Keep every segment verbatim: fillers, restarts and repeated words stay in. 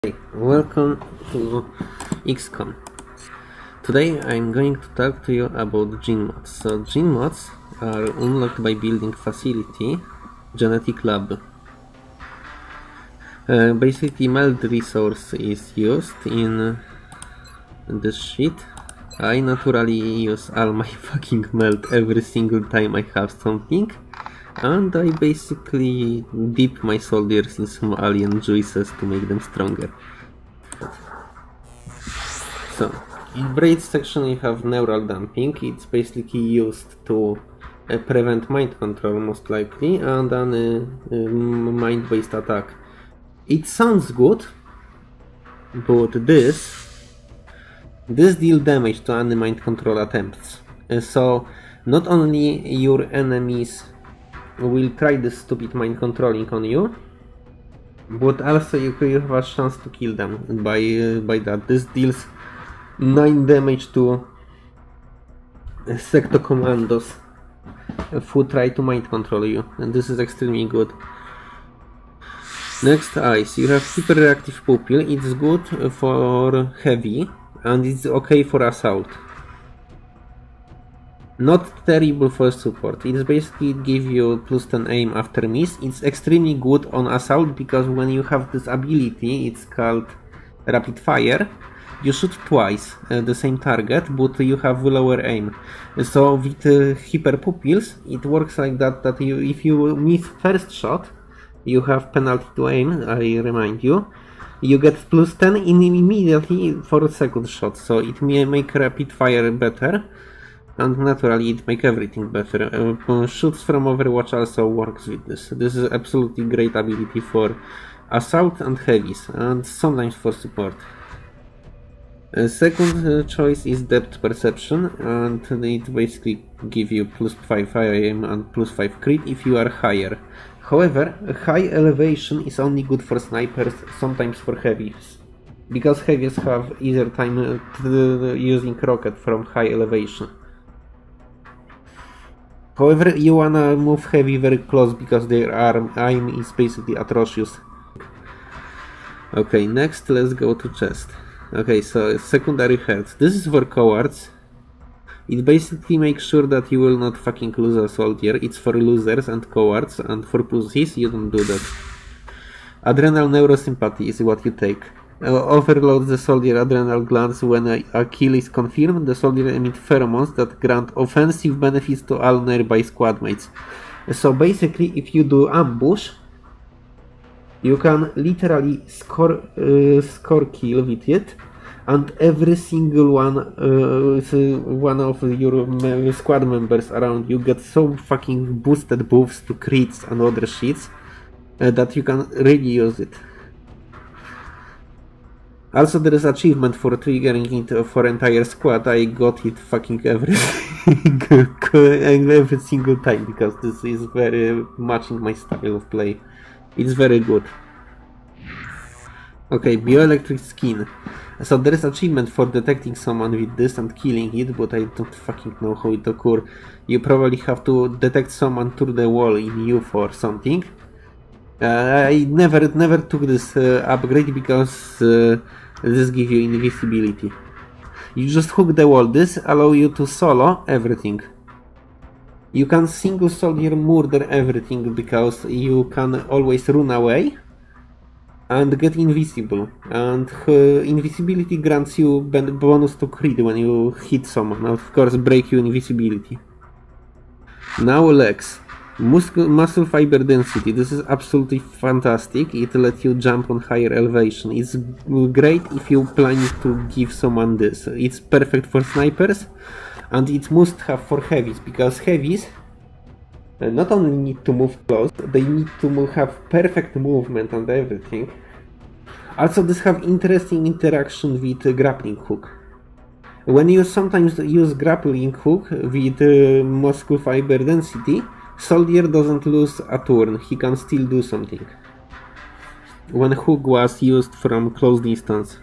Hey, welcome to X COM. Today I'm going to talk to you about gene mods. So gene mods are unlocked by building facility genetic lab. Uh, basically meld resource is used in this sheet. I naturally use all my fucking meld every single time I have something. And I basically dip my soldiers in some alien juices to make them stronger. So, in braid section you have neural dumping. It's basically used to uh, prevent mind control most likely and an uh, uh, mind-based attack. It sounds good, but this this deal damage to any mind control attempts. Uh, so, not only your enemies will try this stupid mind controlling on you, but also you, you have a chance to kill them by uh, by that. This deals nine damage to secto commandos who try to mind control you, and this is extremely good. Next, eyes. You have hyper reactive pupil. It's good for heavy and it's okay for assault. Not terrible for support. It's basically give you plus ten aim after miss. It's extremely good on assault because when you have this ability, it's called rapid fire, you shoot twice uh, the same target, but you have lower aim. So with uh, hyper pupils, it works like that, that you, if you miss first shot, you have penalty to aim, I remind you. You get plus ten in immediately for second shot, so it may make rapid fire better. And naturally it makes everything better. Uh, shoots from Overwatch also works with this. This is absolutely great ability for assault and heavies, and sometimes for support. Uh, second uh, choice is depth perception, and it basically gives you plus five aim and plus five crit if you are higher. However, high elevation is only good for snipers, sometimes for heavies, because heavies have easier time uh, using rocket from high elevation. However, you wanna move heavy very close because their arm aim is basically atrocious. Okay, next let's go to chest. Okay, so secondary health. This is for cowards. It basically makes sure that you will not fucking lose a soldier. It's for losers and cowards, and for pussies you don't do that. Adrenal neurosympathy is what you take. Uh, overloads the soldier adrenal glands. When a, a kill is confirmed, the soldier emits pheromones that grant offensive benefits to all nearby squad mates. So basically, if you do ambush, you can literally score uh, score kill with it, and every single one uh, one of your squad members around you get so fucking boosted buffs to crits and other shits uh, that you can really use it. Also, there is achievement for triggering it for entire squad. I got it fucking every every single time because this is very matching my style of play. It's very good. Okay, bioelectric skin. So there is achievement for detecting someone with this and killing it, but I don't fucking know how it occurs. You probably have to detect someone through the wall in U F O or something. Uh, I never never took this uh, upgrade because uh, this gives you invisibility. You just hook the wall. This allows you to solo everything. You can single soldier murder everything because you can always run away and get invisible. And uh, invisibility grants you bonus to crit when you hit someone. Of course, break you invisibility. Now legs. Muscle, muscle fiber density. This is absolutely fantastic. It lets you jump on higher elevation. It's great if you plan to give someone this. It's perfect for snipers, and it must have for heavies, because heavies uh, not only need to move close, they need to move, have perfect movement and everything. Also, this have interesting interaction with uh, grappling hook. When you sometimes use grappling hook with uh, muscle fiber density, soldier doesn't lose a turn, he can still do something. When hook was used from close distance.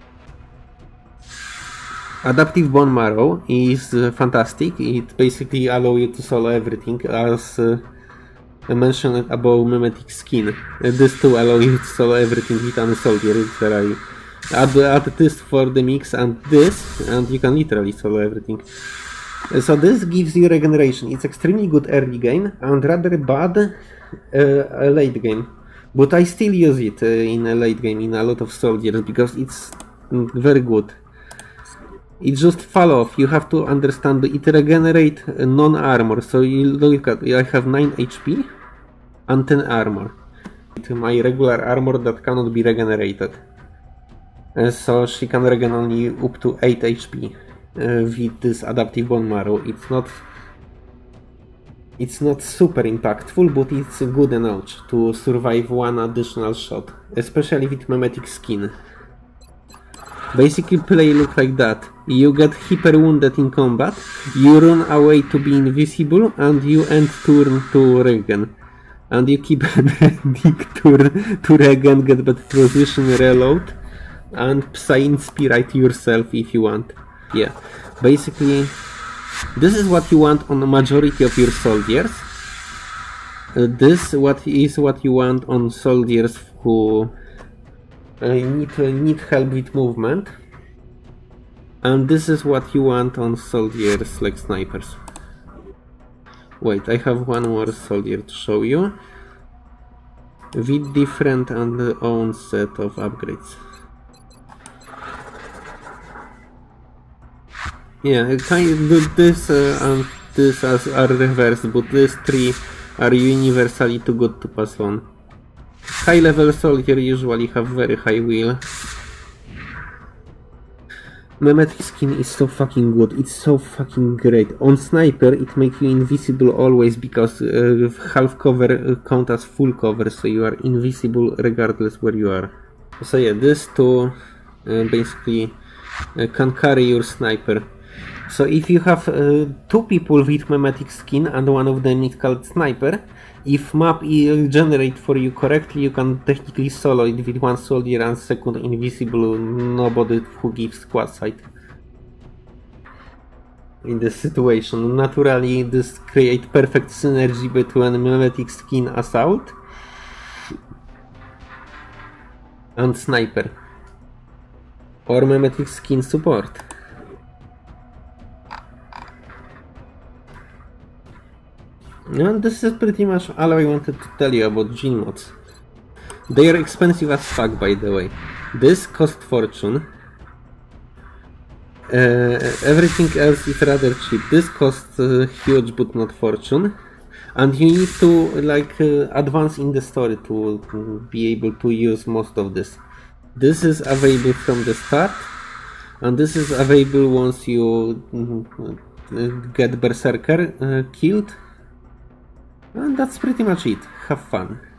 Adaptive bone marrow is uh, fantastic. It basically allows you to solo everything as uh, mentioned above mimetic skin. Uh, this too allows you to solo everything with an soldier, literally. Add, add this for the mix and this, and you can literally solo everything. Uh, so this gives you regeneration. It's extremely good early game and rather bad uh, late game. But I still use it uh, in a late game in a lot of soldiers because it's mm, very good. It just fall off. You have to understand it regenerate non-armor. So you look at, I have nine H P and ten armor. My regular armor that cannot be regenerated. Uh, so she can regen only up to eight H P uh, with this adaptive bone marrow. It's not It's not super impactful, but it's good enough to survive one additional shot, especially with mimetic skin. Basically play look like that. You get hyper wounded in combat, you run away to be invisible, and you end turn to regen. And you keep ending turn to regen, get better position, reload, and Psy-inspirate yourself if you want. Yeah, basically this is what you want on the majority of your soldiers. Uh, this what is what you want on soldiers who uh, need uh, need help with movement, and this is what you want on soldiers like snipers. Wait, I have one more soldier to show you with different and own set of upgrades. Yeah, kind of this uh, and this as are reversed, but these three are universally too good to pass on. High level soldier usually have very high will. Mimetic skin is so fucking good, it's so fucking great. On sniper it makes you invisible always because uh, half cover uh, count as full cover, so you are invisible regardless where you are. So yeah, this two uh, basically uh, can carry your sniper. So if you have uh, two people with mimetic skin and one of them is called sniper, if map will generate for you correctly, you can technically solo it with one soldier and second invisible, nobody who gives squad sight. In this situation, naturally this creates perfect synergy between mimetic skin assault and sniper, or mimetic skin support. And this is pretty much all I wanted to tell you about Gene mods. They are expensive as fuck, by the way. This cost fortune. Uh, everything else is rather cheap. This costs uh, huge but not fortune. And you need to like uh, advance in the story to uh, be able to use most of this. This is available from the start. And this is available once you uh, get Berserker uh, killed. And that's pretty much it. Have fun.